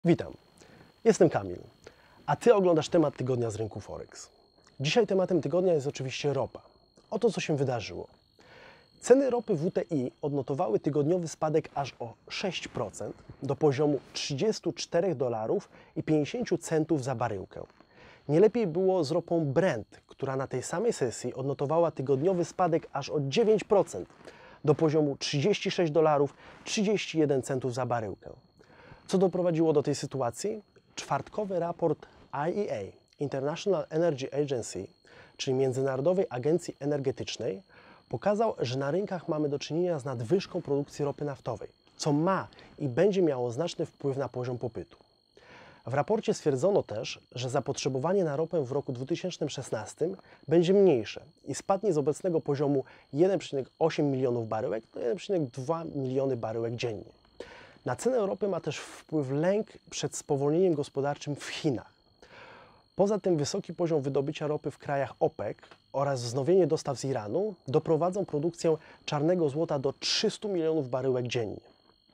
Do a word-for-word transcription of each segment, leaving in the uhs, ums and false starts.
Witam, jestem Kamil, a Ty oglądasz temat tygodnia z rynku Forex. Dzisiaj tematem tygodnia jest oczywiście ropa. Oto co się wydarzyło. Ceny ropy W T I odnotowały tygodniowy spadek aż o sześć procent do poziomu trzydziestu czterech dolarów i pięćdziesięciu centów za baryłkę. Nie lepiej było z ropą Brent, która na tej samej sesji odnotowała tygodniowy spadek aż o dziewięć procent do poziomu trzydziestu sześciu dolarów i trzydziestu jeden centów za baryłkę. Co doprowadziło do tej sytuacji? Czwartkowy raport I E A, International Energy Agency, czyli Międzynarodowej Agencji Energetycznej, pokazał, że na rynkach mamy do czynienia z nadwyżką produkcji ropy naftowej, co ma i będzie miało znaczny wpływ na poziom popytu. W raporcie stwierdzono też, że zapotrzebowanie na ropę w roku dwa tysiące szesnastym będzie mniejsze i spadnie z obecnego poziomu jeden przecinek osiem milionów baryłek do jeden przecinek dwa miliony baryłek dziennie. Na cenę ropy ma też wpływ lęk przed spowolnieniem gospodarczym w Chinach. Poza tym wysoki poziom wydobycia ropy w krajach OPEC oraz wznowienie dostaw z Iranu doprowadzą produkcję czarnego złota do trzystu milionów baryłek dziennie.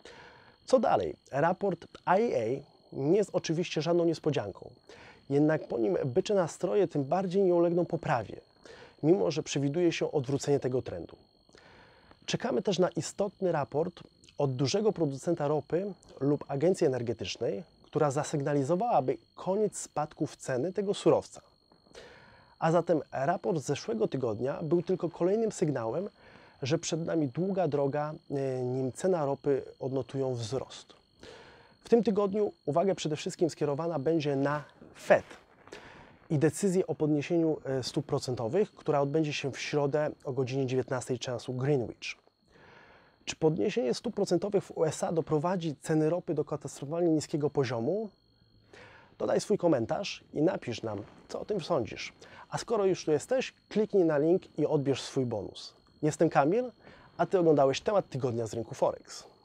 Co dalej? Raport I E A nie jest oczywiście żadną niespodzianką, jednak po nim bycze nastroje tym bardziej nie ulegną poprawie, mimo że przewiduje się odwrócenie tego trendu. Czekamy też na istotny raport od dużego producenta ropy lub agencji energetycznej, która zasygnalizowałaby koniec spadków ceny tego surowca. A zatem raport z zeszłego tygodnia był tylko kolejnym sygnałem, że przed nami długa droga, nim cena ropy odnotują wzrost. W tym tygodniu uwaga przede wszystkim skierowana będzie na Fed i decyzję o podniesieniu stóp procentowych, która odbędzie się w środę o godzinie dziewiętnastej czasu Greenwich. Czy podniesienie stóp procentowych w U S A doprowadzi ceny ropy do katastrofalnie niskiego poziomu? Dodaj swój komentarz i napisz nam, co o tym sądzisz. A skoro już tu jesteś, kliknij na link i odbierz swój bonus. Jestem Kamil, a Ty oglądałeś temat tygodnia z rynku Forex.